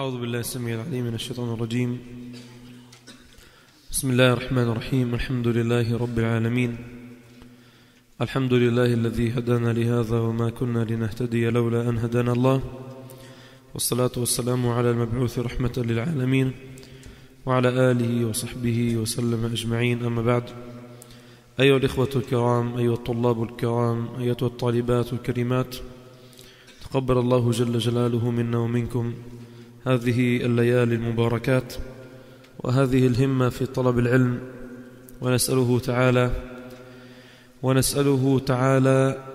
أعوذ بالله السميع العليم من الشيطان الرجيم. بسم الله الرحمن الرحيم. الحمد لله رب العالمين. الحمد لله الذي هدانا لهذا وما كنا لنهتدي لولا أن هدانا الله، والصلاة والسلام على المبعوث رحمة للعالمين وعلى آله وصحبه وسلم أجمعين. أما بعد، أيها الإخوة الكرام، أيها الطلاب الكرام، أيها الطالبات الكريمات، تقبل الله جل جلاله منا ومنكم هذه الليالي المباركات وهذه الهمة في طلب العلم، ونسأله تعالى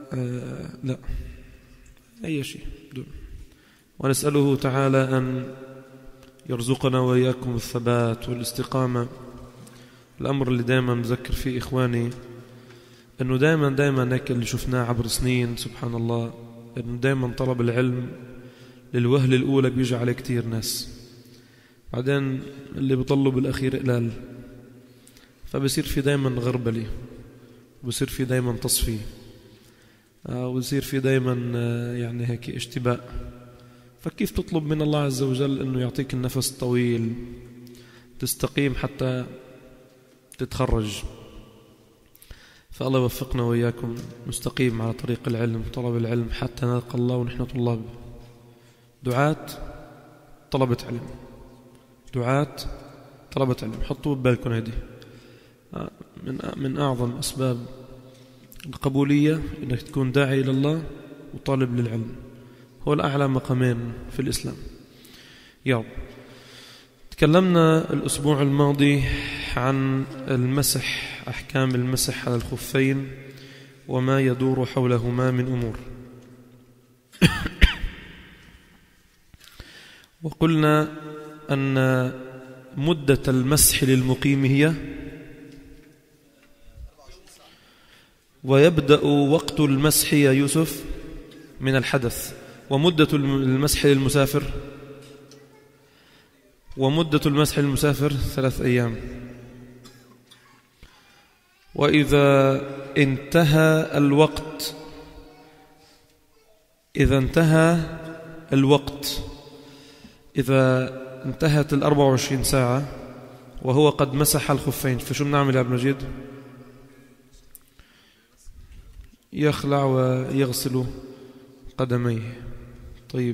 ونسأله تعالى أن يرزقنا وإياكم الثبات والاستقامة. الأمر اللي دائما نذكر فيه إخواني أنه دائما هيك اللي شفناه عبر سنين، سبحان الله، أنه دائما طلب العلم للوهلة الأولى بيجي على كتير ناس، بعدين اللي بيطلوا بالأخير قلال، فبصير في دائما غربلة، وبصير في دائما تصفي، وبصير في دائما يعني هيك اشتباء. فكيف تطلب من الله عز وجل أنه يعطيك النفس الطويل تستقيم حتى تتخرج؟ فالله يوفقنا وإياكم نستقيم على طريق العلم، طلب العلم، حتى نلقى الله ونحن طلاب دعاة طلبة علم، دعاة طلبة علم. حطوا ببالكم هذه من أعظم أسباب القبولية، إنك تكون داعي إلى الله وطالب للعلم، هو الأعلى مقامين في الإسلام. يا رب، تكلمنا الأسبوع الماضي عن المسح، أحكام المسح على الخفين وما يدور حولهما من أمور. وقلنا أن مدة المسح للمقيم هي، ويبدأ وقت المسح يا يوسف من الحدث، ومدة المسح للمسافر، ومدة المسح للمسافر 3 أيام. وإذا انتهى الوقت، إذا انتهت 24 ساعة وهو قد مسح الخفين، فشو بنعمل يا عبد المجيد؟ يخلع ويغسل قدميه. طيب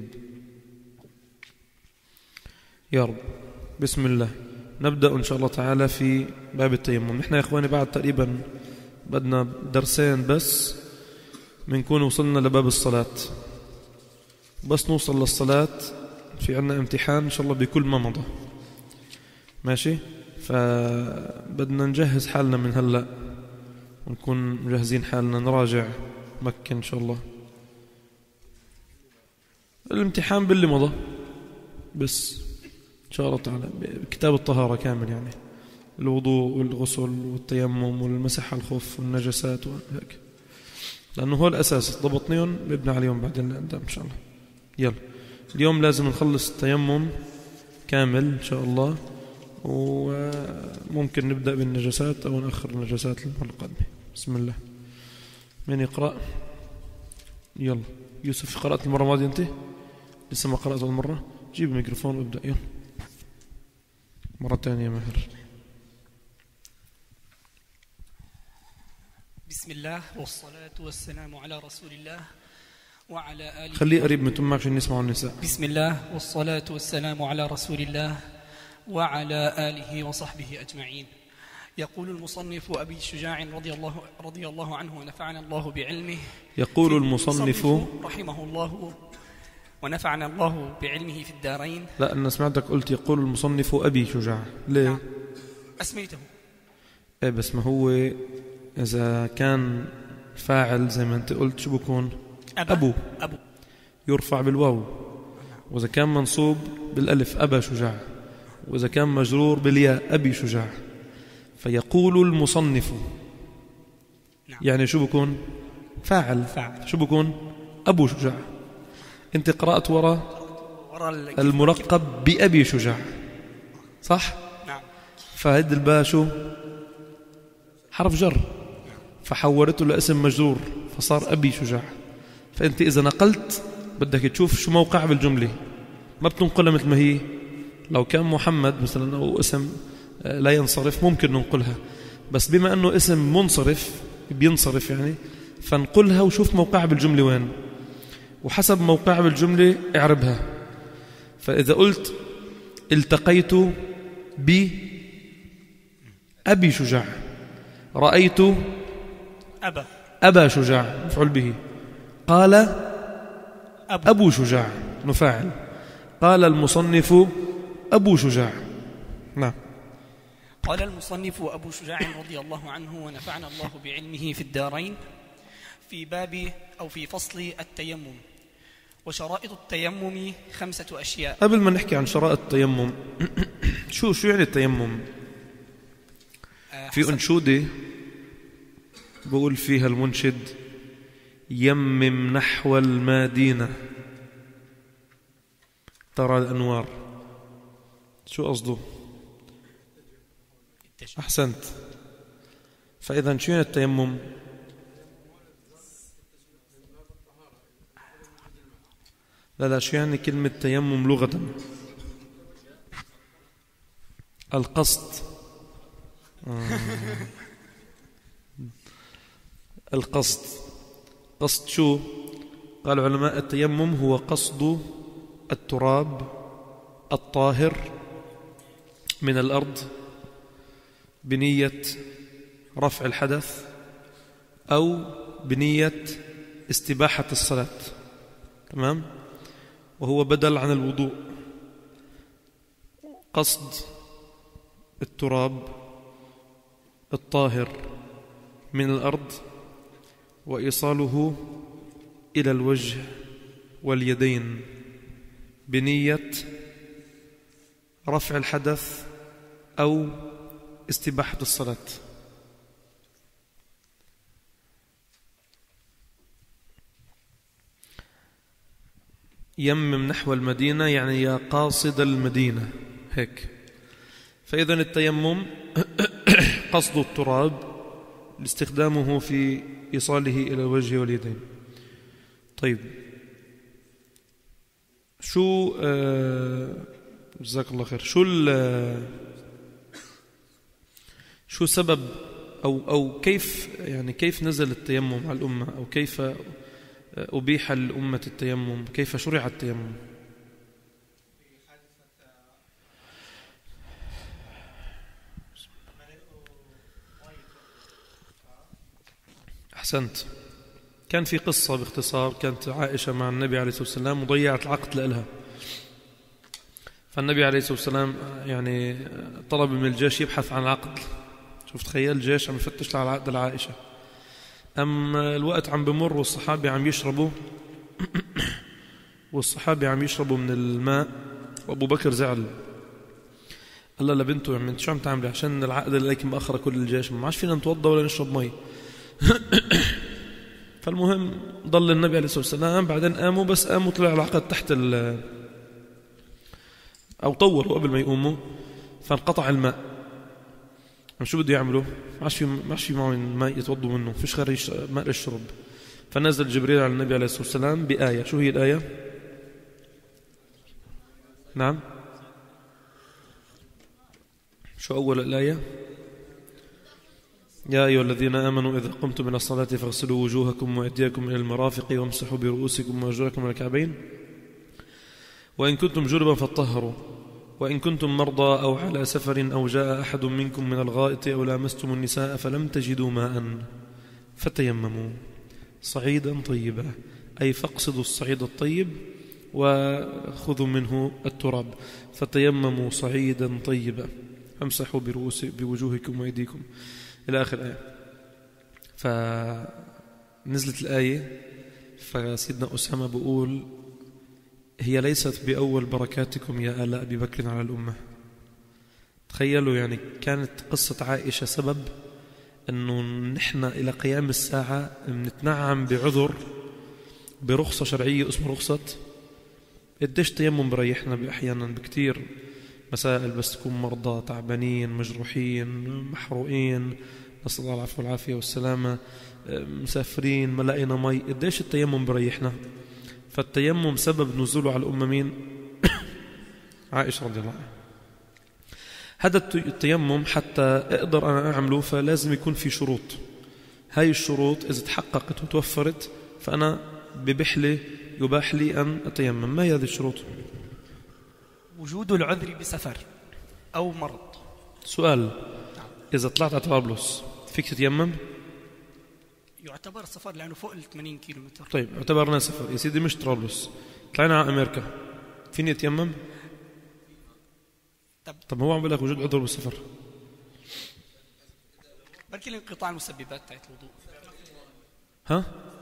يا رب، بسم الله، نبدأ إن شاء الله تعالى في باب التيمم. نحن يا إخواني بعد تقريبا بدنا درسين بس بنكون وصلنا لباب الصلاة. بس نوصل للصلاة في عنا امتحان إن شاء الله بكل ما مضى، ماشي؟ فبدنا نجهز حالنا من هلأ ونكون مجهزين حالنا، نراجع مكة إن شاء الله. الامتحان باللي مضى بس إن شاء الله تعالى، كتاب الطهارة كامل، يعني الوضوء والغسل والتيمم والمسح على الخف والنجسات وهيك، لأنه هو الأساس، ضبطنيهم بنبني عليهم بعدين قدام إن شاء الله. يلا، اليوم لازم نخلص التيمم كامل إن شاء الله، وممكن نبدأ بالنجسات أو نأخر النجسات للمرة القادمة. بسم الله، من يقرأ؟ يلا يوسف، قرأت المرة الماضية أنت؟ لسه ما قرأت المرة؟ جيب الميكروفون وابدأ. يلا مرة ثانية ماهر. بسم الله والصلاة والسلام على رسول الله وعلى آله. خليه قريب من تمك عشان نسمعوا النساء. بسم الله والصلاة والسلام على رسول الله وعلى آله وصحبه أجمعين. يقول المصنف أبي شجاع رضي الله عنه ونفعنا الله بعلمه. يقول المصنف رحمه الله ونفعنا الله بعلمه في الدارين. لا، أنا سمعتك قلت يقول المصنف أبي شجاع، ليه؟ نعم. أسميته إيه، بس ما هو إذا كان فاعل زي ما أنت قلت شو بكون؟ أبو يرفع بالواو، وإذا كان منصوب بالألف أبا شجاع، وإذا كان مجرور بالياء أبي شجاع. فيقول المصنف، نعم. يعني شو بكون؟ فاعل. شو بكون؟ أبو شجاع. أنت قرأت وراء المرقب بأبي شجاع، صح؟ نعم. فهد الباء شو؟ حرف جر، فحورته لاسم مجرور فصار أبي شجاع. فأنت إذا نقلت بدك تشوف شو موقع بالجملة، ما بتنقلها مثل ما هي. لو كان محمد مثلا أو اسم لا ينصرف ممكن ننقلها، بس بما أنه اسم منصرف بينصرف يعني، فنقلها وشوف موقعها بالجملة وين، وحسب موقعها بالجملة اعربها. فإذا قلت التقيت بأبي شجاع، رأيت أبا شجاع مفعول به، قال أبو شجاع نفاعل، قال المصنف أبو شجاع. نعم. قال المصنف أبو شجاع رضي الله عنه ونفعنا الله بعلمه في الدارين، في باب أو في فصل التيمم. وشرائط التيمم 5 أشياء. قبل ما نحكي عن شرائط التيمم شو يعني التيمم؟ في أنشودة بقول فيها المنشد: يمم نحو المدينة ترى الأنوار. شو قصده؟ أحسنت. فإذا شو يعني التيمم؟ لا شو يعني كلمة تيمم لغة؟ القصد. القصد. قصد شو؟ قال علماء التيمم هو قصد التراب الطاهر من الأرض بنية رفع الحدث أو بنية استباحة الصلاة. تمام؟ وهو بدل عن الوضوء. قصد التراب الطاهر من الأرض وإيصاله إلى الوجه واليدين بنية رفع الحدث أو استباحة الصلاة. يمم نحو المدينة يعني يا قاصد المدينة، هيك. فإذا التيمم قصد التراب لاستخدامه في إيصاله إلى الوجه واليدين. طيب شو جزاك الله خير، شو سبب أو كيف يعني كيف نزل التيمم على الأمة، أو كيف أبيح للأمة التيمم، كيف شرع التيمم؟ أحسنت. كان في قصة باختصار، كانت عائشة مع النبي عليه الصلاة والسلام وضيعت العقد لها، فالنبي عليه الصلاة والسلام يعني طلب من الجيش يبحث عن عقد. شوف تخيل الجيش عم يفتش على عقد لعائشة. الوقت عم بمر والصحابة عم يشربوا من الماء، وأبو بكر زعل، قال لبنته يعني انت شو عم تعملي؟ عشان العقد اللي لك مأخرة كل الجيش، ما عادش فينا نتوضى ولا نشرب مي. فالمهم ضل النبي عليه الصلاة والسلام، بعدين قاموا طلع العقد تحت أو طولوا قبل ما يقوموا، فانقطع الماء. شو بده يعملوا؟ ما عادش في معهم ماء يتوضوا منه، فيش غير ماء للشرب. فنزل جبريل على النبي عليه الصلاة والسلام بآية. شو هي الآية؟ نعم، شو أول الآية؟ يا أيها الذين آمنوا إذا قمتم إلى الصلاة فاغسلوا وجوهكم وأيديكم إلى المرافق وامسحوا برؤوسكم وأرجلكم إلى الكعبين وإن كنتم جنبا فاطهروا وإن كنتم مرضى أو على سفر أو جاء أحد منكم من الغائط أو لامستم النساء فلم تجدوا ماء فتيمموا صعيدا طيبا، أي فاقصدوا الصعيد الطيب وخذوا منه التراب، فتيمموا صعيدا طيبا فامسحوا بوجوهكم وأيديكم إلى آخر الآية. فنزلت الآية، فسيدنا أسامة بيقول هي ليست بأول بركاتكم يا آل أبي بكر على الأمة. تخيلوا يعني كانت قصة عائشة سبب أنه نحن إلى قيام الساعة نتنعم بعذر برخصة شرعية اسمها رخصة قديش تيمم بريحنا أحيانا بكتير مسائل، بس تكون مرضى تعبانين مجروحين محروقين نسأل الله العفو والعافية والسلامة، مسافرين ما لقينا مي، قديش التيمم بريحنا. فالتيمم سبب نزوله على الأمة مين؟ عائشة رضي الله عنها. هذا التيمم حتى أقدر أنا أعمله فلازم يكون في شروط. هاي الشروط إذا تحققت وتوفرت فأنا يباح لي أن أتيمم. ما هي هذه الشروط؟ وجود العذر بسفر أو مرض. سؤال: إذا طلعت على طرابلس فيك تتيمم؟ يعتبر سفر لأنه فوق 80 كيلومتر. طيب اعتبرنا سفر يا سيدي، مش طرابلس، طلعنا على أمريكا، فيني أتيمم؟ طب هو عم بقول لك وجود عذر بالسفر. بركي لانقطاع المسببات تاعت الوضوء. ها؟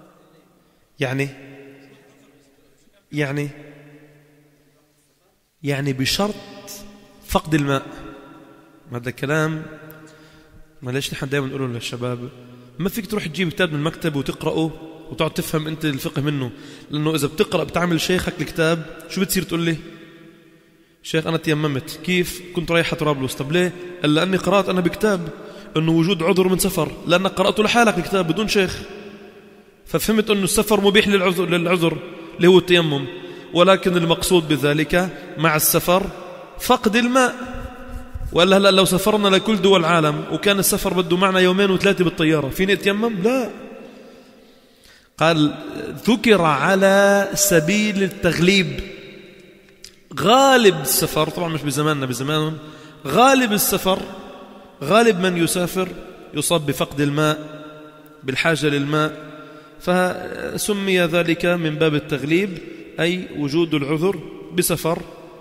يعني بشرط فقد الماء. هذا الكلام ما ليش نحن دائما نقوله للشباب، ما فيك تروح تجيب كتاب من المكتب وتقرأه وتقعد تفهم أنت الفقه منه، لأنه إذا بتقرأ بتعمل شيخك الكتاب شو بتصير تقول لي؟ شيخ أنا تيممت، كيف؟ كنت رايح طرابلس. طب ليه؟ قال لأني قرأت أنا بكتاب أنه وجود عذر من سفر، لأنك قرأته لحالك الكتاب بدون شيخ، ففهمت أنه السفر مبيح للعذر اللي هو التيمم، ولكن المقصود بذلك مع السفر فقد الماء. وقال هلا لو سافرنا لكل دول العالم وكان السفر بده معنا 2 و3 بالطيارة فيني اتيمم؟ لا. قال ذكر على سبيل التغليب. غالب السفر طبعا مش بزماننا، بزمانهم غالب السفر، غالب من يسافر يصاب بفقد الماء، بالحاجة للماء، فسمي ذلك من باب التغليب، أي وجود العذر بسفر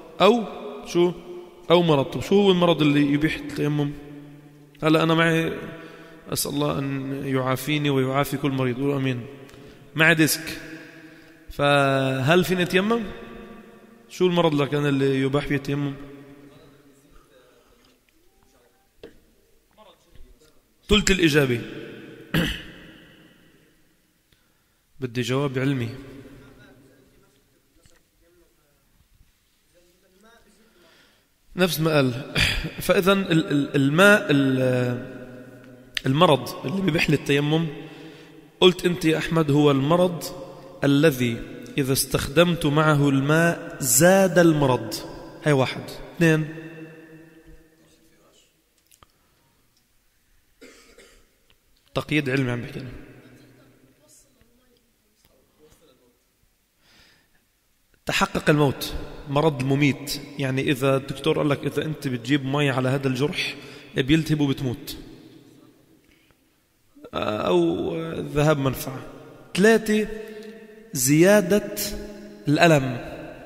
أو مرض. طب شو هو المرض اللي يبيح التيمم؟ هلا أنا معي، أسأل الله أن يعافيني ويعافي كل مريض، قولوا أمين، معي ديسك، فهل فيني أتيمم؟ شو المرض لكن اللي يباح فيه التيمم؟ ثلث الإجابة. بدي جواب علمي. نفس ما قال. فإذا الماء المرض اللي بيبيح للتيمم، قلت أنت يا أحمد هو المرض الذي إذا استخدمت معه الماء زاد المرض. هاي 1. 2، تقييد علمي عم بحكي. تحقق الموت، مرض المميت، يعني إذا الدكتور قال لك إذا أنت بتجيب مي على هذا الجرح بيلتهب وبتموت، أو ذهاب منفعة. 3، زيادة الألم.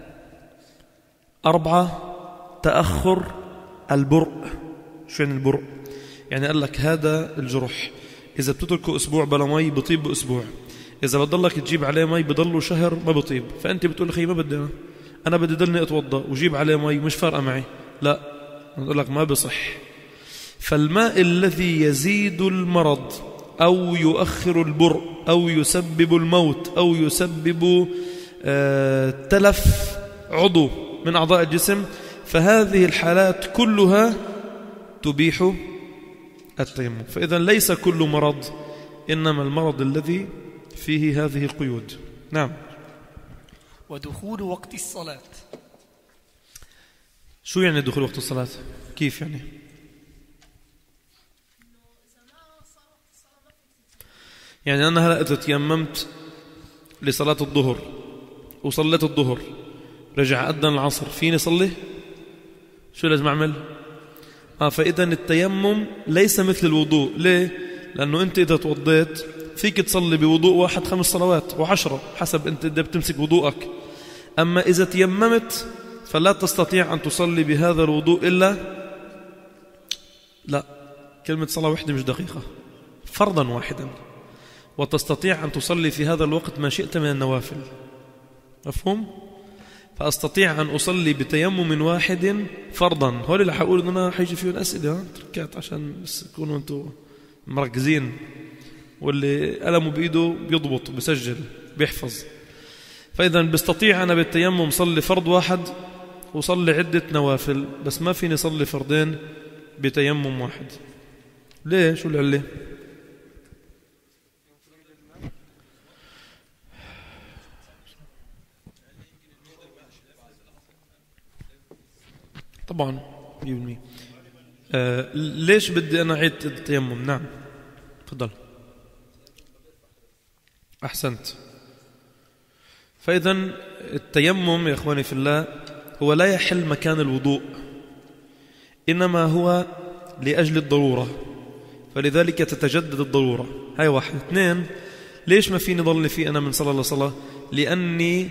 4، تأخر البرء. شو يعني البرء؟ يعني قال لك هذا الجرح إذا بتتركه أسبوع بلا مي بطيب بأسبوع، إذا بتضلك تجيب عليه مي بضله شهر ما بطيب. فأنت بتقول أخي ما بدي أنا بدي ضلني أتوضأ وجيب عليه مي مش فارقة معي، لا، نقول لك ما بصح. فالماء الذي يزيد المرض أو يؤخر البرء أو يسبب الموت أو يسبب تلف عضو من أعضاء الجسم، فهذه الحالات كلها تبيح التيمم. فإذا ليس كل مرض، إنما المرض الذي فيه هذه القيود. نعم. ودخول وقت الصلاة. شو يعني دخول وقت الصلاة؟ كيف يعني؟ يعني أنا هلأ إذا تيممت لصلاة الظهر وصليت الظهر رجع أذن العصر فيني صلي؟ شو لازم أعمل؟ فإذا التيمم ليس مثل الوضوء. ليه؟ لأنه أنت إذا توضيت فيك تصلي بوضوء واحد 5 صلوات و10 حسب أنت بتمسك وضوءك. أما إذا تيممت فلا تستطيع أن تصلي بهذا الوضوء إلا لا، كلمة صلاة واحدة مش دقيقة، فرضا واحدا، وتستطيع أن تصلي في هذا الوقت ما شئت من النوافل. مفهوم؟ فأستطيع أن أصلي بتيمم واحد فرضا. هولي اللي حقول إن أنا حيجي فيهم أسئلة تركات عشان بس تكونوا أنتوا مركزين، واللي قلمه بإيده بيضبط بسجل بيحفظ. فإذا بستطيع أنا بالتيمم صلي فرض واحد وصلي عدة نوافل، بس ما فيني صلي فرضين بتيمم واحد. ليه؟ شو العلة؟ طبعا 100%. ليش بدي أنا أعيد التيمم؟ نعم تفضل. أحسنت. فإذا التيمم يا إخواني في الله هو لا يحل مكان الوضوء، إنما هو لأجل الضرورة، فلذلك تتجدد الضرورة. هاي واحد. اثنين، ليش ما فيني ضلني فيه أنا من صلاة لصلاة؟ لأني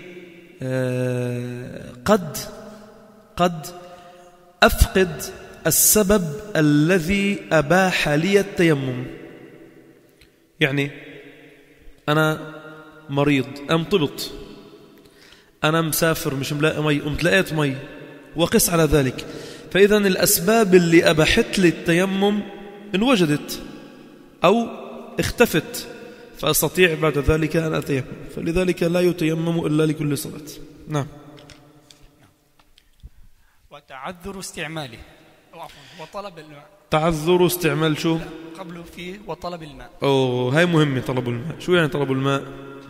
قد أفقد السبب الذي أباح لي التيمم. يعني أنا مريض، طبط، أنا مسافر مش ملاقي مي، لقيت مي، وقس على ذلك. فإذا الأسباب اللي أباحت لي التيمم انوجدت أو اختفت، فأستطيع بعد ذلك أن أتيمم. فلذلك لا يتيمم إلا لكل صلاة. نعم. وتعذر استعماله، وطلب الماء. تعذر استعمال شو؟ قبله فيه وطلب الماء. هاي مهمة. طلب الماء، شو يعني طلب الماء؟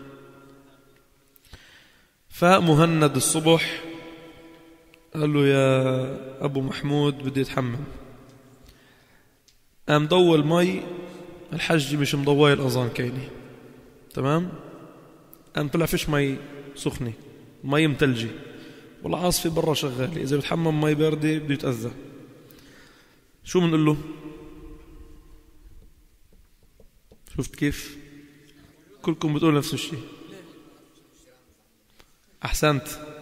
فمهند الصبح قال له يا أبو محمود بدي أتحمم، قام ضوى المي، الحج مش مضوي الأذان كيني، تمام؟ قام طلع فيش مي سخنة، مي متلجي، والعاصفة برا شغالة، إذا بتحمم مي باردة بده يتأذى. شو بنقول له؟ شفت كيف؟ كلكم بتقول نفس الشيء. أحسنت.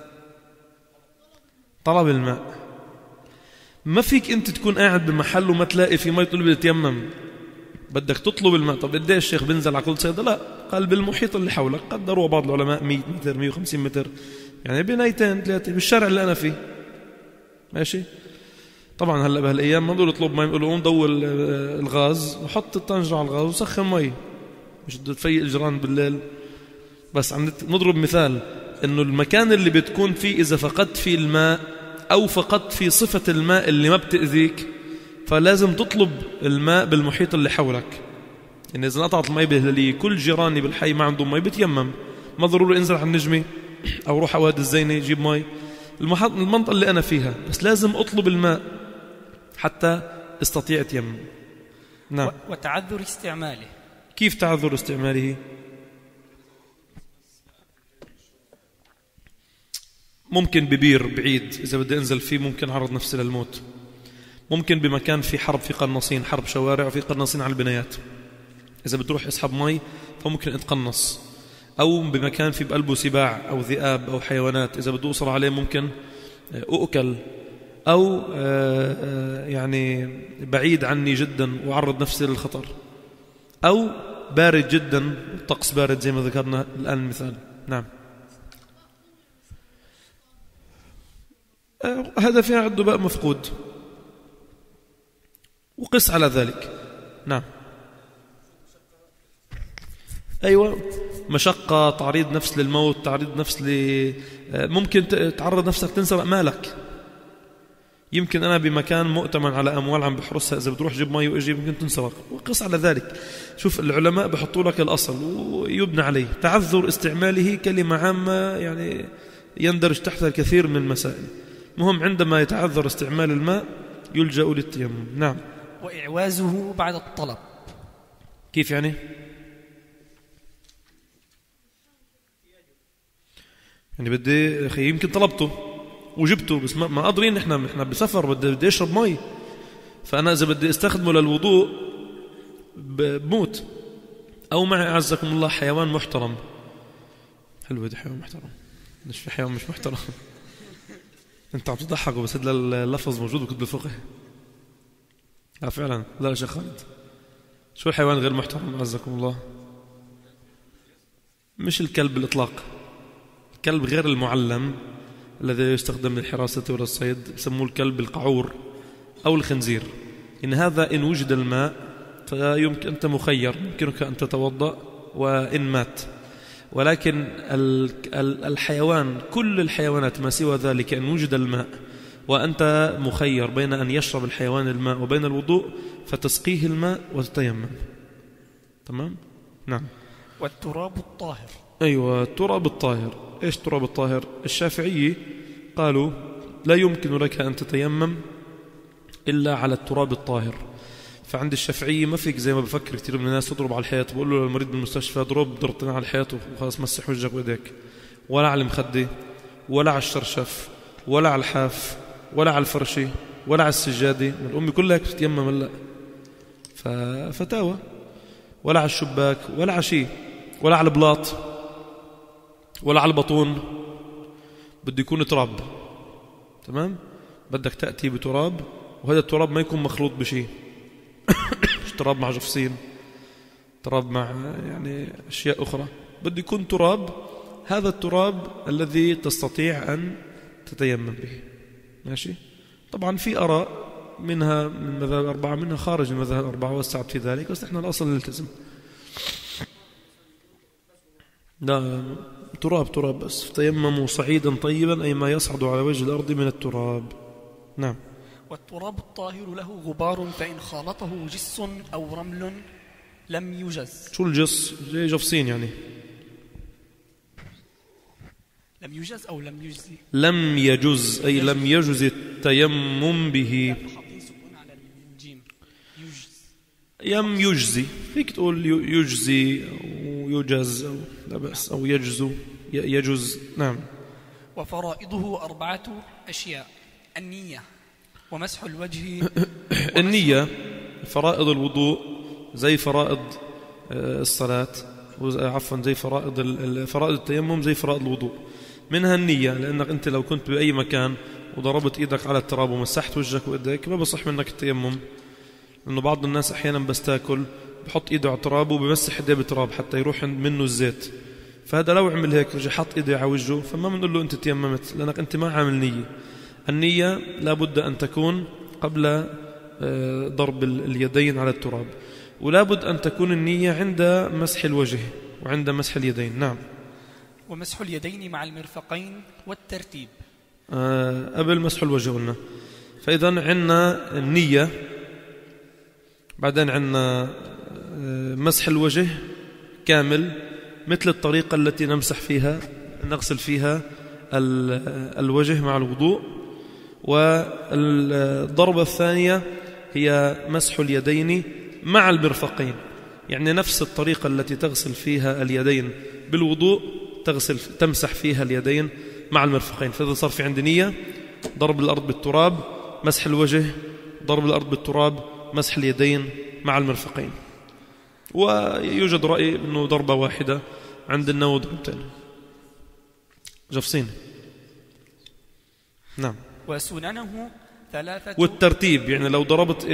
طلب الماء. ما فيك أنت تكون قاعد بمحل وما تلاقي في مي تقول بدي أتيمم، بدك تطلب الماء. طب قديش الشيخ بنزل على كل صيدة؟ لا، قال بالمحيط اللي حولك. قدروا بعض العلماء 100 متر 150 متر، يعني بنايتين 3 بالشارع اللي أنا فيه. ماشي. طبعا هلا بهالايام ما بدو يطلب مي، بيقولوا قوم ضوي الغاز وحط الطنجرة على الغاز وسخن مي، مش بده تفيق الجيران بالليل. بس عم نضرب مثال انه المكان اللي بتكون فيه اذا فقدت فيه الماء او فقدت فيه صفة الماء اللي ما بتأذيك، فلازم تطلب الماء بالمحيط اللي حولك. يعني اذا قطعت المي بالهلالية، كل جيراني بالحي ما عندهم مي، بتيمم. ما ضروري انزل على النجمة او روح وادي الزينة يجيب مي، المنطقة اللي انا فيها، بس لازم اطلب الماء حتى استطيع اتيمم. نعم. وتعذر استعماله. كيف تعذر استعماله؟ ممكن ببير بعيد إذا بدي أنزل فيه ممكن أعرض نفسي للموت، ممكن بمكان في حرب، في قناصين، حرب شوارع وفي قناصين على البنايات، إذا بتروح اسحب مي فممكن اتقنص، أو بمكان في بقلبه سباع أو ذئاب أو حيوانات، إذا بدي أوصل عليه ممكن أؤكل، أو يعني بعيد عني جدا وأعرض نفسي للخطر، أو بارد جدا، الطقس بارد زي ما ذكرنا الآن المثال. نعم. هذا فيها عنده بقى مفقود، وقس على ذلك. نعم. أيوة، مشقة، تعريض نفس للموت، تعريض نفس ممكن تعرض نفسك تنسرق مالك. يمكن أنا بمكان مؤتمن على أموال عم بحرسها، إذا بتروح جيب مي وإجي ممكن تنسرق، وقس على ذلك. شوف العلماء بحطوا لك الأصل ويبنى عليه. تعذر استعماله كلمة عامة يعني يندرج تحتها الكثير من المسائل. مهم عندما يتعذر استعمال الماء يلجأ للتيمم. نعم. وإعوازه بعد الطلب. كيف يعني؟ يعني بدي أخي يمكن طلبته وجبته بس ما قادرين، إحنا بسفر، بدي أشرب مي، فأنا إذا بدي استخدمه للوضوء بموت، أو معي أعزكم الله حيوان محترم. حلو ده حيوان محترم، مش في حيوان مش محترم. أنت عم تضحكوا بس هذا اللفظ موجود بكتب الفقه. فعلا. لا يا شيخ خالد، شو الحيوان غير محترم أعزكم الله؟ مش الكلب بالإطلاق، الكلب غير المعلم الذي يستخدم للحراسة والصيد، يسموه الكلب القعور أو الخنزير. إن هذا إن وجد الماء فيمكن أنت مخير، يمكنك أن تتوضأ وإن مات. ولكن الحيوان، كل الحيوانات ما سوى ذلك، أن وجد الماء وأنت مخير بين أن يشرب الحيوان الماء وبين الوضوء، فتسقيه الماء وتتيمم. تمام؟ نعم. والتراب الطاهر. أيوة، التراب الطاهر. إيش تراب الطاهر؟ الشافعية قالوا لا يمكن لك أن تتيمم إلا على التراب الطاهر. فعند الشافعية ما فيك زي ما بفكر كثير من الناس تضرب على الحيط، بقول له للمريض بالمستشفى ضرب ضربتين على الحيط وخلاص مسح وجهك وإيديك، ولا على المخدة ولا على الشرشف ولا على الحاف ولا على الفرشة ولا على السجادة. من الأمي كلها بتتيمم هلا، ففتاوى، ولا على الشباك ولا على شيء، ولا على البلاط ولا على البطون، بده يكون تراب. تمام؟ بدك تأتي بتراب، وهذا التراب ما يكون مخلوط بشيء مش تراب مع جفصين، تراب مع يعني أشياء أخرى، بده يكون تراب. هذا التراب الذي تستطيع أن تتيمم به. ماشي؟ طبعا في آراء منها من المذاهب الأربعة، منها خارج المذاهب الأربعة وسعت في ذلك، بس احنا الأصل نلتزم. لا، تراب بس. تيمموا صعيدا طيبا أي ما يصعد على وجه الأرض من التراب. نعم. والتراب الطاهر له غبار فإن خالطه جس أو رمل لم يجز. شو الجص؟ زي جفصين يعني. لم يجز أو لم يجزي؟ لم يجز أي لم يجز التيمم به. يم يجزي، فيك تقول يجزي أو يجز أو لا بأس، أو يجزو يجز. نعم. وفرائضه 4 أشياء: النية ومسح الوجه النية فرائض الوضوء زي فرائض الصلاة، عفوا زي فرائض التيمم زي فرائض الوضوء. منها النية، لأنك أنت لو كنت بأي مكان وضربت إيدك على التراب ومسحت وجهك وإيديك ما بصح منك التيمم، لأنه بعض الناس أحيانا بس تاكل بحط إيده على التراب وبمسح إيديه بتراب حتى يروح منه الزيت، فهذا لو عمل هيك رجع حط إيديه على وجهه فما بنقول له أنت تيممت، لأنك أنت ما عامل نية. النية لابد أن تكون قبل ضرب اليدين على التراب، ولابد أن تكون النية عند مسح الوجه وعند مسح اليدين. نعم. ومسح اليدين مع المرفقين والترتيب. قبل مسح الوجه قلنا. فإذا عندنا النية، بعدين عندنا مسح الوجه كامل مثل الطريقة التي نغسل فيها الوجه مع الوضوء. والضربة الثانية هي مسح اليدين مع المرفقين، يعني نفس الطريقة التي تغسل فيها اليدين بالوضوء تمسح فيها اليدين مع المرفقين. فإذا صار في عندي نية ضرب الأرض بالتراب، مسح الوجه، ضرب الأرض بالتراب، مسح اليدين مع المرفقين. ويوجد رأي أنه ضربة واحدة، عند النووي ضربتين جفصين. نعم. وسننه 3. والترتيب يعني لو ضربت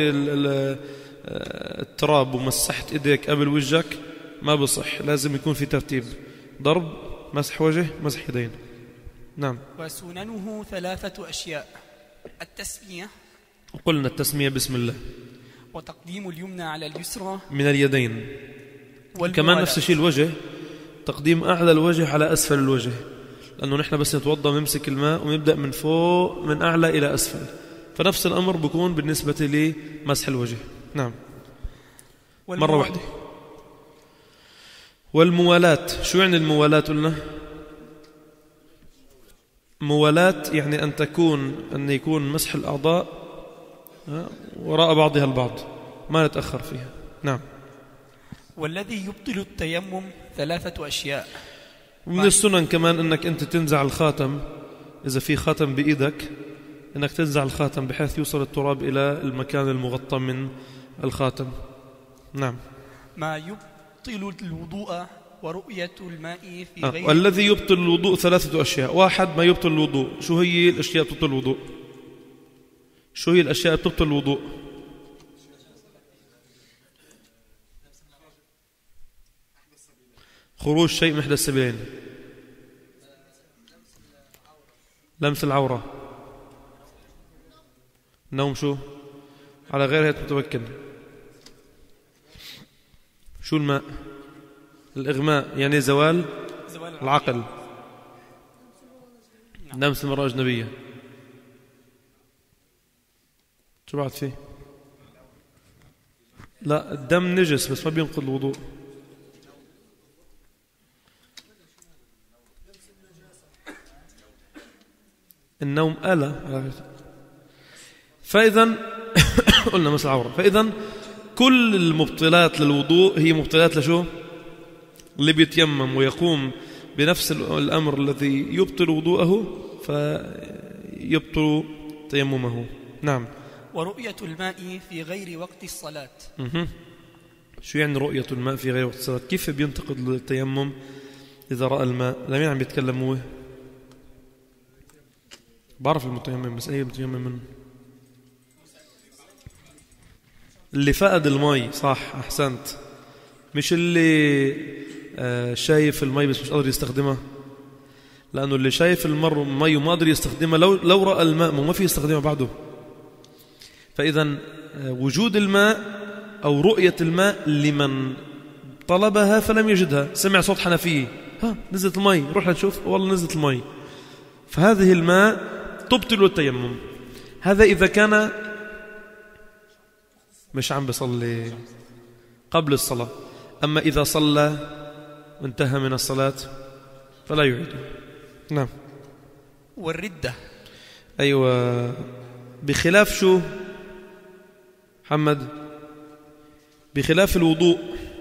التراب ومسحت إيديك قبل وجهك ما بصح، لازم يكون في ترتيب: ضرب، مسح وجه، مسح يدين. نعم. وسننه 3 أشياء: التسمية، قلنا التسمية بسم الله، وتقديم اليمنى على اليسرى من اليدين، كمان نفس الشيء الوجه، تقديم أعلى الوجه على أسفل الوجه، لأنه نحن بس نتوضأ نمسك الماء ونبدأ من فوق من أعلى إلى أسفل، فنفس الأمر بيكون بالنسبة لمسح الوجه. نعم. مرة واحدة. والموالاة، شو يعني الموالاة؟ قلنا موالاة يعني أن يكون مسح الأعضاء وراء بعضها البعض، ما نتأخر فيها. نعم. والذي يبطل التيمم 3 أشياء. ومن السنن كمان أنك أنت تنزع الخاتم، إذا في خاتم بإيدك أنك تنزع الخاتم بحيث يوصل التراب إلى المكان المغطى من الخاتم. نعم. ما يبطل الوضوء ورؤية الماء في غير والذي يبطل الوضوء 3 أشياء. 1 ما يبطل الوضوء. شو هي الأشياء تبطل الوضوء؟ شو هي الأشياء تبطل الوضوء؟ خروج شيء من إحدى السبيلين: لمس العورة، نوم شو على غير هيئة متمكن. شو الماء؟ الإغماء يعني زوال العقل، لمس المرأة الأجنبية. شو بعد فيه؟ لا، الدم نجس بس ما بينقض الوضوء. النوم آلة. فإذا قلنا مثل العورة. فإذا كل المبطلات للوضوء هي مبطلات لشو؟ اللي بيتيمم ويقوم بنفس الأمر الذي يبطل وضوءه فيبطل تيممه. نعم. ورؤية الماء في غير وقت الصلاة. شو يعني رؤية الماء في غير وقت الصلاة؟ كيف بينتقد التيمم إذا رأى الماء؟ لمين عم بيتكلم هو؟ بعرف المتيمم، بس أي متيمم منه؟ اللي فقد المي. صح، أحسنت. مش اللي شايف المي بس مش قادر يستخدمها، لأنه اللي شايف المي وما قادر يستخدمها لو رأى الماء ما في يستخدمها بعده. فإذا وجود الماء أو رؤية الماء لمن طلبها فلم يجدها، سمع صوت حنفية، نزلت المي، روح نشوف، والله نزلت المي، فهذه الماء تبطل التيمم. هذا إذا كان مش عم بيصلي قبل الصلاة. أما إذا صلى وانتهى من الصلاة فلا يعيد. نعم. والردة. أيوة. بخلاف شو محمد؟ بخلاف الوضوء.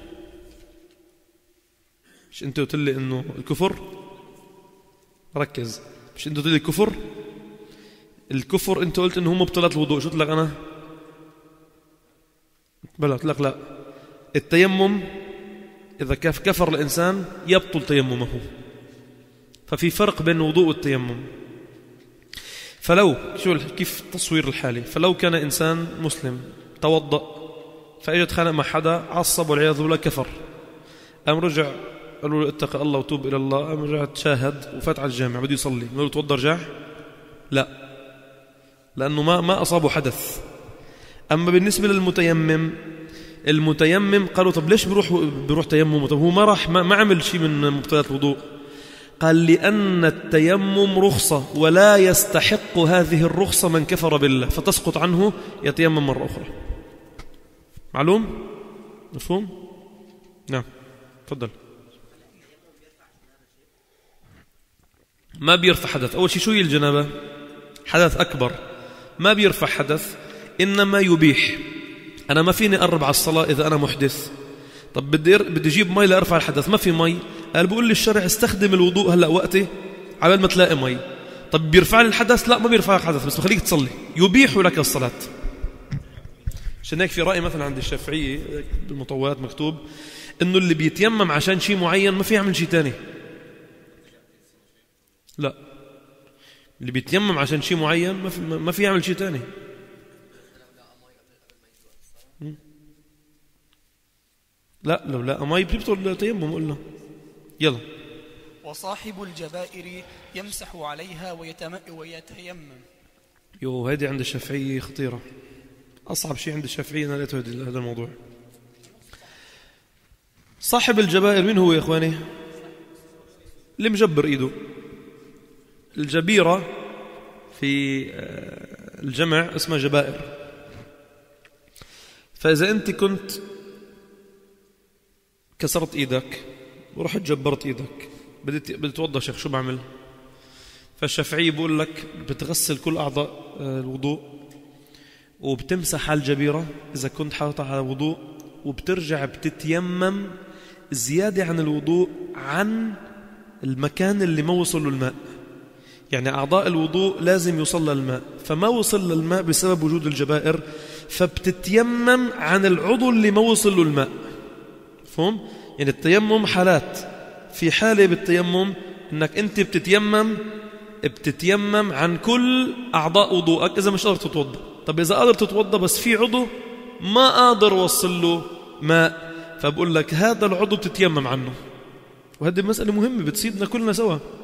مش أنت قلت لي إنه الكفر؟ ركز. مش أنت قلت لي الكفر أنت قلت إنه هو مبطلات الوضوء. شو قلت لك أنا؟ بلا، قلت لك لا، التيمم إذا كفر الإنسان يبطل تيممه. ففي فرق بين الوضوء والتيمم. فلو كيف تصوير الحالي؟ فلو كان إنسان مسلم توضأ فأجد خانق مع حدا عصب والعياذ بالله كفر، قام رجع قالوا له اتق الله وتوب إلى الله، قام رجع تشاهد وفات على الجامع بده يصلي، قالوا له توضأ رجع؟ لا، لأنه ما أصابه حدث. أما بالنسبة المتيمم قالوا طب ليش بيروح تيمم؟ طب هو ما عمل شيء من مبطلات الوضوء. قال لأن التيمم رخصة ولا يستحق هذه الرخصة من كفر بالله، فتسقط عنه، يتيمم مرة أخرى. معلوم؟ مفهوم؟ نعم. تفضل. ما بيرفع حدث. أول شيء شو هي الجنابة؟ حدث أكبر. ما بيرفع حدث، إنما يبيح. أنا ما فيني أقرب على الصلاة إذا أنا محدث. طب بدي أجيب مي لأرفع الحدث، ما في مي. قال بقول لي الشرع استخدم الوضوء هلأ وقتي على ما تلاقي مي. طب بيرفع لي الحدث؟ لا، ما بيرفع لك حدث، بس بخليك تصلي، يبيح لك الصلاة. عشان هيك في رأي مثلا عند الشافعية بالمطولات مكتوب إنه اللي بيتيمم عشان شيء معين ما في يعمل شيء تاني. لا، اللي بيتيمم عشان شيء معين ما في يعمل شيء تاني. لا، لو لا مي بيبطل التيمم. قلنا يلا. وصاحب الجبائر يمسح عليها ويتيمم. هذه عند الشافعية خطيرة. أصعب شيء عند الشافعية أنا لقيته هذا الموضوع. صاحب الجبائر من هو يا إخواني؟ اللي مجبر إيده. الجبيرة في الجمع اسمها جبائر. فإذا أنت كنت كسرت إيدك ورحت جبرت إيدك، بدي توضأ شيخ، شو بعمل؟ فالشافعي بقول لك بتغسل كل أعضاء الوضوء وبتمسح على الجبيرة إذا كنت حاطها على الوضوء، وبترجع بتتيمم زيادة عن الوضوء عن المكان اللي ما وصل له الماء. يعني أعضاء الوضوء لازم يوصل للماء، فما وصل للماء بسبب وجود الجبائر، فبتتيمم عن العضو اللي ما وصل له الماء. فهم؟ يعني التيمم حالات. في حالة بالتيمم إنك أنت بتتيمم عن كل أعضاء وضوءك إذا مش قادر تتوضأ. طب إذا قادر تتوضأ بس في عضو ما قادر وصل له ماء، فبقول لك هذا العضو بتتيمم عنه. وهذه مسألة مهمة بتسيدنا كلنا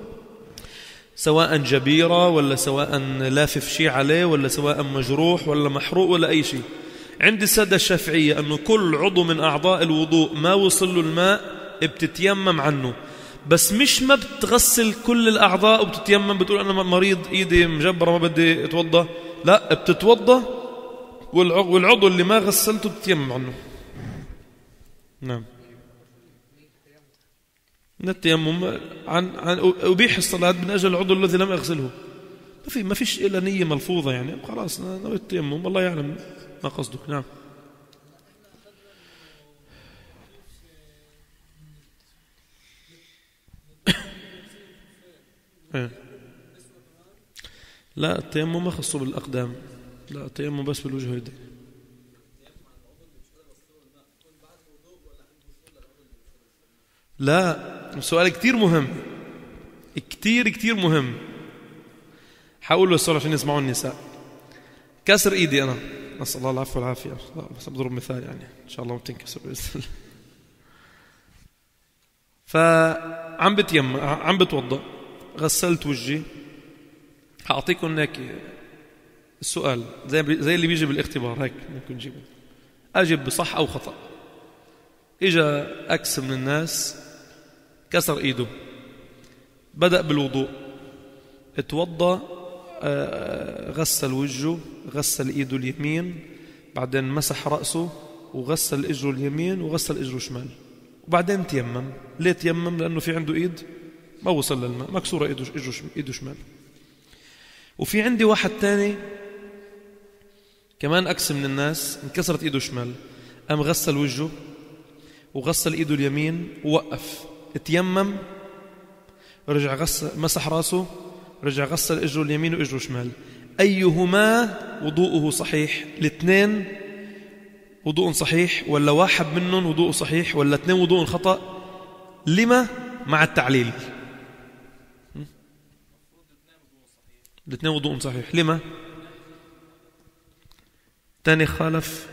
سواء جبيرة ولا سواء لافف شيء عليه ولا سواء مجروح ولا محروق ولا أي شيء. عند السادة الشافعية أنه كل عضو من أعضاء الوضوء ما وصل له الماء بتتيمم عنه، بس مش ما بتغسل كل الأعضاء وبتتيمم بتقول أنا مريض إيدي مجبرة ما بدي أتوضأ. لا، بتتوضأ والعضو اللي ما غسلته بتتيمم عنه. نعم. من التيمم عن أبيح الصلاة من أجل العضو الذي لم أغسله. ما فيش إلا نية ملفوظة يعني، خلاص نويت التيمم والله يعلم ما قصدك. نعم. لا التيمم ما خصه بالأقدام، لا التيمم بس بالوجه واليدين. لا سؤال كتير مهم، كتير مهم. حقول له السؤال عشان يسمعوا النساء. كسر ايدي انا، نسأل الله العفو والعافية، بس بضرب مثال يعني ان شاء الله ما بتنكسر بإذن الله. فعم بتيمم، عم بتوضأ، غسلت وجهي. هأعطيكم هيك السؤال زي اللي بيجي بالاختبار، هيك ممكن نجيبه، أجب بصح أو خطأ. إجا أكس من الناس كسر إيده، بدأ بالوضوء، اتوضأ، غسل وجهه، غسل إيده اليمين، بعدين مسح رأسه وغسل إجره اليمين وغسل إجره الشمال، وبعدين تيمم. ليه تيمم؟ لأنه في عنده إيد ما وصل للماء، مكسورة إيده شمال. وفي عندي واحد تاني كمان أكس من الناس انكسرت إيده شمال، قام غسل وجهه وغسل إيده اليمين ووقف، تيمم، رجع غسل، مسح راسه، رجع غسل إجره اليمين وإجره الشمال. أيهما وضوءه صحيح؟ الاثنين وضوء صحيح، ولا واحد منهم وضوء صحيح، ولا اثنين وضوء خطأ؟ لما؟ مع التعليل. الاثنين وضوء صحيح. لما؟ تاني خالف.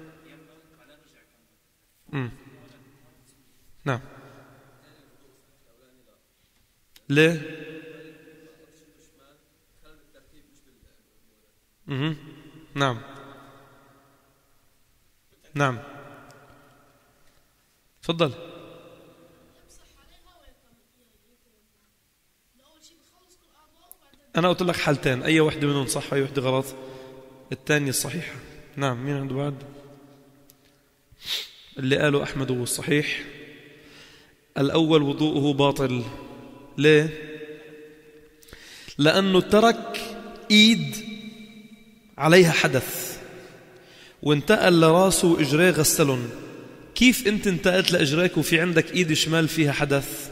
نعم. ليه؟ نعم نعم تفضل. أنا قلت لك حالتين، أي واحدة منهم صح وأي واحدة غلط. الثانية الصحيحة. نعم. مين عنده بعد؟ اللي قاله أحمد هو الصحيح. الأول وضوءه باطل. ليه؟ لأنه ترك إيد عليها حدث وانتقل لراسه وإجريه غسلن. كيف أنت انتقلت لإجريك وفي عندك إيد شمال فيها حدث؟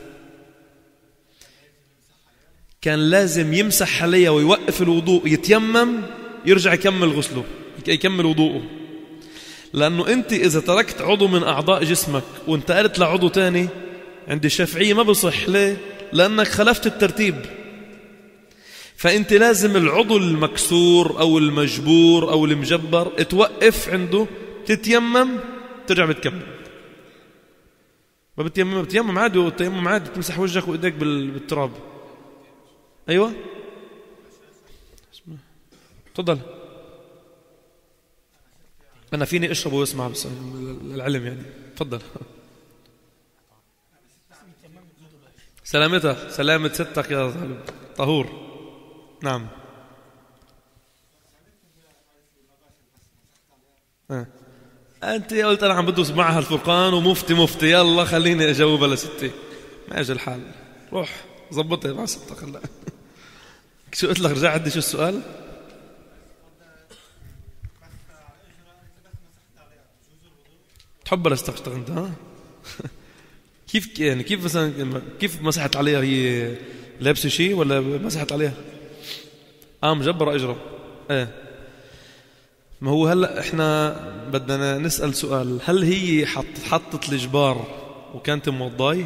كان لازم يمسح عليها ويوقف الوضوء، يتيمم، يرجع يكمل غسله، يكمل وضوءه. لأنه أنت إذا تركت عضو من أعضاء جسمك وانتقلت لعضو تاني عند الشافعية ما بصح. ليه؟ لأنك خلفت الترتيب. فأنت لازم العضو المكسور أو المجبور أو المجبر توقف عنده، تتيمم، ترجع بتكمل. ما بتيمم عادي، والتيمم عادي تمسح وجهك وإيديك بالتراب. أيوة تفضل. أنا فيني أشرب واسمع بس العلم يعني. تفضل. سلامتك، سلامة ستك يا طهور. نعم. أنت قلت أنا عم بدرس معها الفرقان ومفتي يلا خليني أجاوبها لستي. ما أجل الحال، روح ضبطها مع ستك. خلا شو قلت لك؟ رجع عندي شو السؤال؟ تحب استغفر انت ها؟ كيف يعني كيف مثلا كيف مسحت عليها؟ هي لابسه شيء ولا مسحت عليها؟ مجبره اجره. ايه. ما هو هلا احنا بدنا نسال سؤال، هل هي حطت الجبار وكانت موضاي؟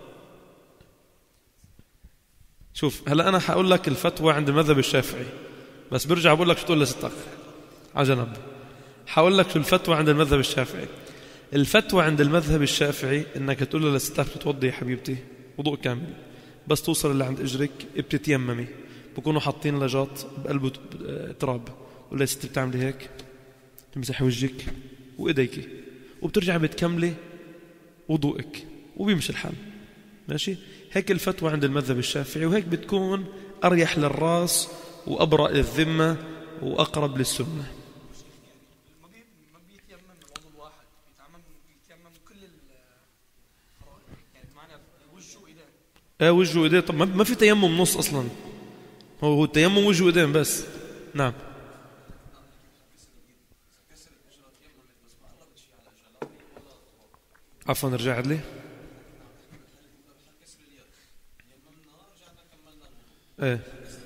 شوف هلا انا حقول لك الفتوى عند المذهب الشافعي، بس برجع بقول لك شو تقول لستك على جنب. حقول لك شو الفتوى عند المذهب الشافعي. الفتوى عند المذهب الشافعي انك تقول له لستك بتوضي يا حبيبتي وضوء كامل، بس توصل اللي عند اجرك بتتيممي، بكونوا حاطين لجاط بقلبه تراب، ولا ست بتعملي هيك، تمسحي وجهك وايديك وبترجعي بتكملي وضوءك وبيمشي الحال. ماشي؟ هيك الفتوى عند المذهب الشافعي، وهيك بتكون اريح للراس وابرأ للذمه واقرب للسنه. وجهه وايديه. طب ما في تيمم نص اصلا. هو التيمم وجه وإيدين بس. نعم. عفوا رجع لي. ايه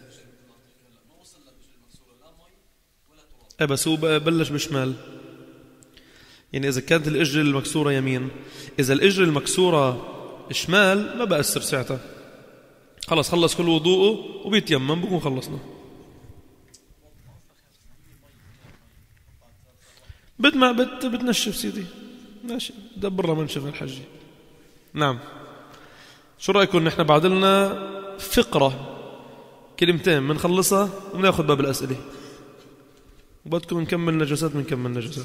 ايه بس هو بلش بشمال. يعني إذا كانت الإجر المكسورة يمين، إذا الإجر المكسورة شمال ما بأثر ساعتها، خلص خلص كل وضوءه وبيتيمم بكون خلصنا. ما بتنشف سيدي، ماشي دبر منشف الحجي. نعم. شو رأيكم نحن بعدلنا فقرة كلمتين بنخلصها وناخذ باب الأسئلة، وبدكم نكمل نجاسات بنكمل نجاسات.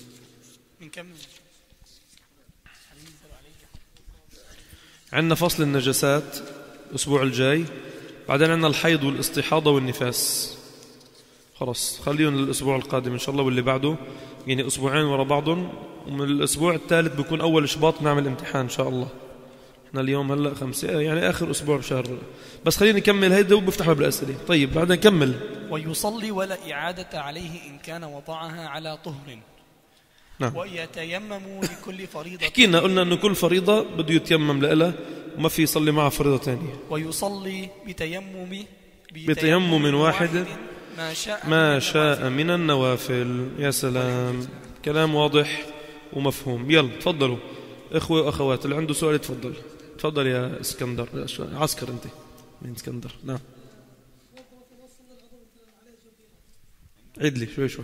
عندنا فصل النجاسات الأسبوع الجاي، بعدين عندنا الحيض والاستحاضة والنفاس. خلاص خليهم للأسبوع القادم إن شاء الله واللي بعده، يعني أسبوعين وراء بعضهم، ومن الأسبوع الثالث بيكون أول شباط نعمل امتحان إن شاء الله. احنا اليوم هلأ 5، يعني آخر أسبوع بشهر. بس خلينا نكمل هيدا وبفتح باب الأسئلة. طيب بعدين نكمل. ويصلي ولا إعادة عليه إن كان وضعها على طهر. نعم. ويتيمم لكل فريضة. حكينا قلنا أنه كل فريضة بده يتيمم لها وما في يصلي معها فريضة ثانية. ويصلي بتيمم واحد ما شاء من النوافل. يا سلام، كلام واضح ومفهوم. يلا تفضلوا إخوة وأخوات، اللي عنده سؤال تفضل. تفضل يا اسكندر. عسكر أنت من اسكندر. نعم. عيد لي شوي.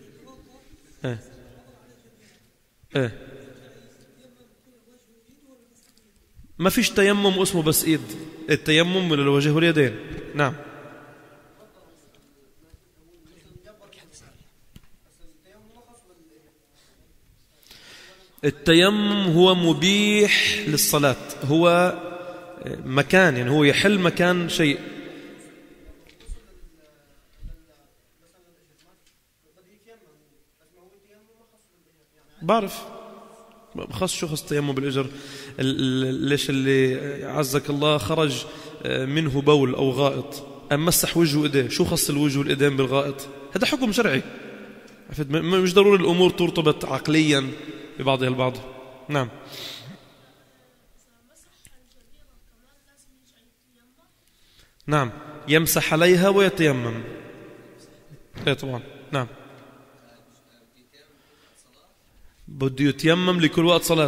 ما فيش تيمم اسمه بس ايد، التيمم للوجه واليدين. نعم. التيمم هو مبيح للصلاة، هو مكان، يعني هو يحل مكان شيء. بعرف خص شو خص التيمم بالإجر. ليش اللي عزك الله خرج منه بول أو غائط أم مسح وجهه وإيديه، شو خص الوجه والإيدين بالغائط؟ هذا حكم شرعي. مش ضروري الأمور ترتبط عقليا ببعضها البعض. نعم. نعم يمسح عليها ويتيمم. ايه طبعا. نعم. بده يتيمم لكل وقت صلاة.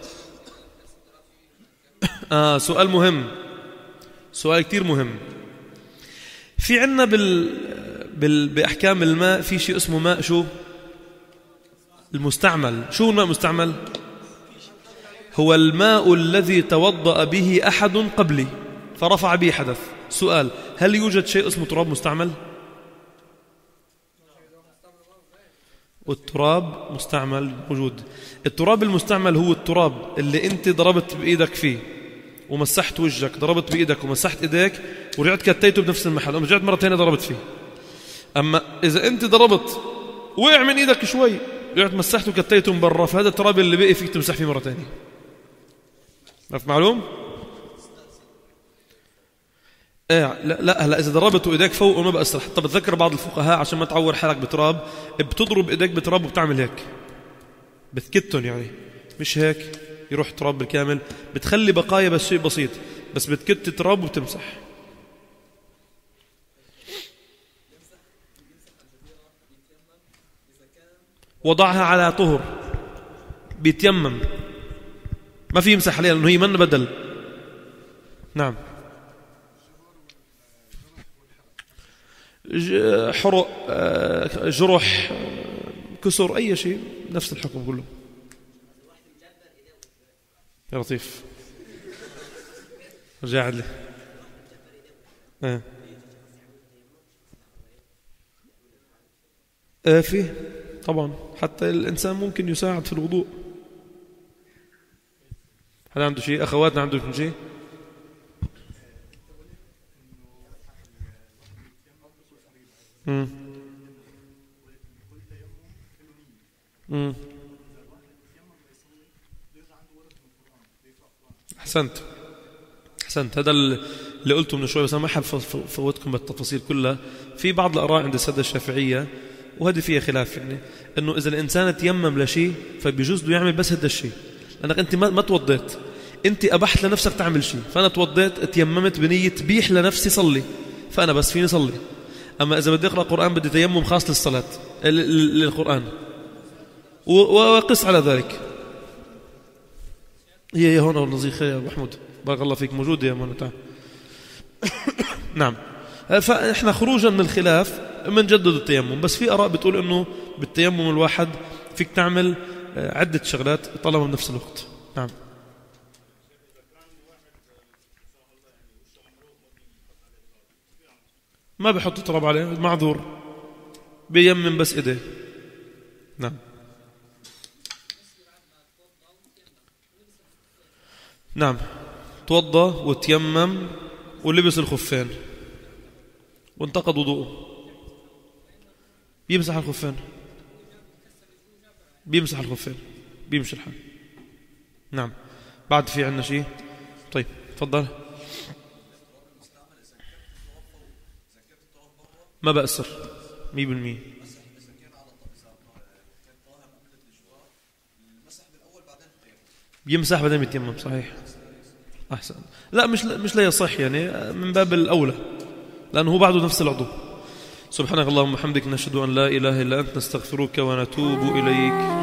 سؤال مهم، سؤال كتير مهم. في عنا بأحكام الماء في شيء اسمه ماء شو المستعمل. شو الماء المستعمل؟ هو الماء الذي توضأ به أحد قبلي فرفع به حدث. سؤال، هل يوجد شيء اسمه تراب مستعمل؟ والتراب مستعمل موجود. التراب المستعمل هو التراب اللي انت ضربت بإيدك فيه ومسحت وجهك، ضربت بإيدك ومسحت إيديك ورجعت كتيته بنفس المحل ورجعت مرة ثانية ضربت فيه. أما إذا أنت ضربت وقع من إيدك شوي رجعت مسحت وكتيته من برا، فهذا التراب اللي بقي فيك تمسح فيه مرة ثانية. عرفت معلوم؟ لا هلا إذا ضربت وإيديك فوق وما بأثر. حتى بتذكر بعض الفقهاء عشان ما تعور حالك بتراب بتضرب إيديك بتراب وبتعمل هيك، بتكتن يعني، مش هيك يروح تراب بالكامل، بتخلي بقايا بس شيء بسيط، بس بتكت تراب وبتمسح. وضعها على طهر بيتيمم، ما في يمسح عليها لأنه هي من بدل. نعم. حرق، جرح، كسر، أي شيء نفس الحكم كله. يا لطيف رجع لي. فيه طبعا، حتى الإنسان ممكن يساعد في الوضوء. هل عنده شيء؟ أخواتنا عندهم شيء؟ أحسنت أحسنت. هذا اللي قلته من شوي، بس أنا ما أحب فوتكم بالتفاصيل كلها. في بعض الآراء عند السادة الشافعية وهذه فيها خلاف، يعني إنه إذا الإنسان تيمم لشيء فبيجوز له يعمل بس هذا الشيء، لأنك أنت ما توضيت، أنت أبحت لنفسك تعمل شيء، فأنا توضيت تيممت بنية تبيح لنفسي صلي، فأنا بس فيني صلي. أما إذا بدي أقرأ قرآن بدي تيمم خاص للصلاة للقرآن، وقس على ذلك. هي هون النظيخة يا أبو محمود، بارك الله فيك، موجودة يا مولانا، تعال. نعم. فإحنا خروجا من الخلاف بنجدد التيمم، بس في آراء بتقول إنه بالتيمم الواحد فيك تعمل عدة شغلات طالما بنفس الوقت. نعم. ما بحط تراب عليه، معذور، بيمم بس إيديه. نعم. نعم، توضى وتيمم ولبس الخفين وانتقض وضوءه، بيمسح الخفين، بيمسح الخفين، بيمشي الحال. نعم. بعد في عندنا شيء؟ طيب تفضل. ما بأثر 100%. بيمسح بعدين يتيمم، صحيح، أحسن. لا مش لا يصح، يعني من باب الأولى، لأنه هو بعده نفس العضو. سبحانك اللهم وبحمدك، نشهد أن لا إله إلا أنت، نستغفرك ونتوب إليك.